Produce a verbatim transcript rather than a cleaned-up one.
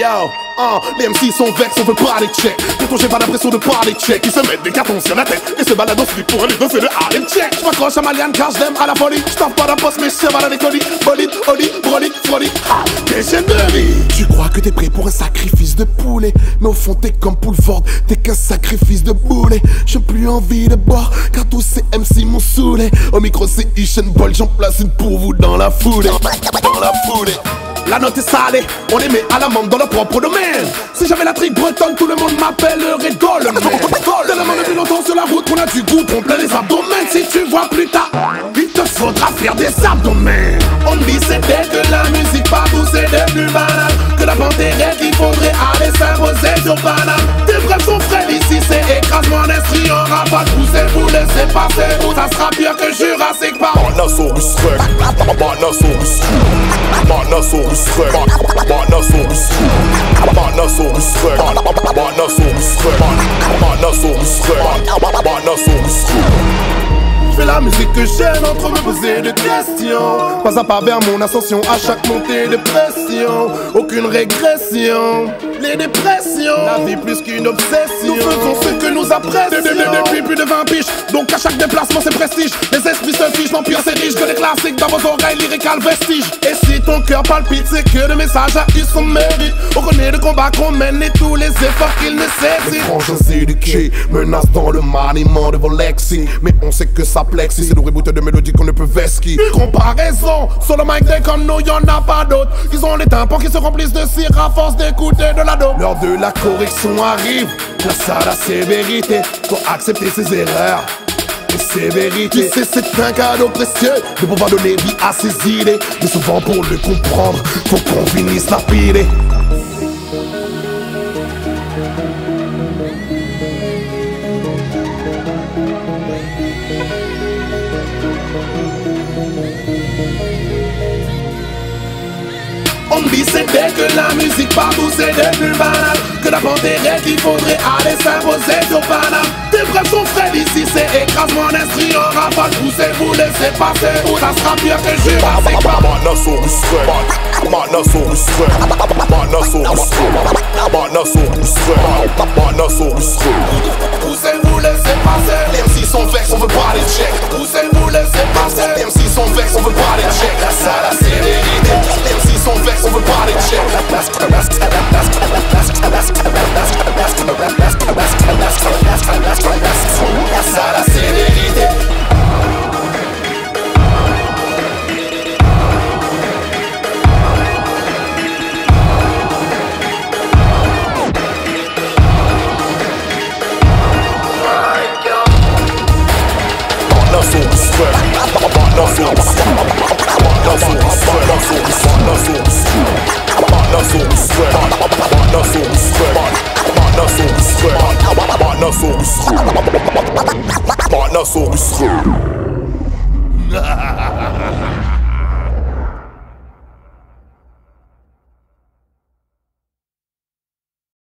Yo, hein, les M C sont vexes, on veut pas les checks. Pourtant j'ai pas l'impression de parler check. Ils se mettent des cartons sur la tête et se baladent dans ce pour aller danser le Harlem check. J'm'accroche à Maliane car j'aime à la folie. J'taffe pas la poste mais j'sais pas les colis. Bolide, oli, brolique, frolique, ha, des chaînes de vie. Tu crois que t'es prêt pour un sacrifice de poulet, mais au fond t'es comme Poulford, t'es qu'un sacrifice de boulet. J'ai plus envie de boire car tous ces M C m'ont saoulé. Au micro c'est Ishen Ball, j'en place une pour vous dans la foulée. Dans la foulée. La note est salée, on les met à l'amende dans leur propre domaine. Si j'avais la trique bretonne, tout le monde m'appellerait Goldman. Tellement depuis longtemps sur la route qu'on a du goût, on plein les abdomens. Si tu vois plus tard, il te faudra faire des abdomens. On dit c'est dès que la musique partout c'est devenu banal, que la panthère qu'il faudrait aller s'arroser sur banal. Tes frères sont frais ici, c'est écrasement d'esprit en rafale. Poussez-vous, laissez passer, ou ça sera pire que Jurassic Park. Manasaurus Rex, Manasaurus Manasaurus Rex, Manasaurus Manasaurus Rex, Manasaurus Rex, Manasaurus Rex, Manasaurus. J'fais la musique que j'aime entre me poser de questions. Pas à pas vers mon ascension à chaque montée de pression. Aucune régression, les dépressions, la vie plus qu'une obsession. Nous faisons ce que nous apprécions depuis plus de vingt piges, donc à chaque déplacement c'est prestige. Les esprits se fichent, l'empire c'est riche que des classiques dans vos oreilles lyrical vestige. Et si ton cœur palpite, c'est que le message a eu son mérite. On connaît le combat qu'on mène et tous les efforts qu'il nécessite. Les frangins éduqués menacent dans le maniement de vos lexis, mais on sait que ça plexi, c'est le reboot de mélodie qu'on ne peut vesquer. Comparaison, sur le mic des comme nous, y'en a pas d'autres. Ils ont les tympans qui se remplissent de cire à force d'écouter de la dope. L'heure de la correction arrive, place à la sévérité. Faut accepter ses erreurs et ses vérités. Tu sais, c'est un cadeau précieux de pouvoir donner vie à ses idées. Mais souvent pour le comprendre, faut qu'on finisse la pile. On me dit c'est dès que la musique partout c'est devenu banal, que la panthère qu'il faudrait aller s'imposer sur Paname. Tes frères sont frais ici, c'est écrasement d'esprit en rafale. Poussez-vous, laissez passer, ou ça sera pire que Jurassic Park. Manasaurus Rex, Manasaurus Rex, Manasaurus Rex, Manasaurus Rex, Manasaurus Rex. Poussez-vous, laissez passer. Les M C sont vexes, on veut pas les check. Poussez-vous, laissez passer. Les M C sont vexes, on veut pas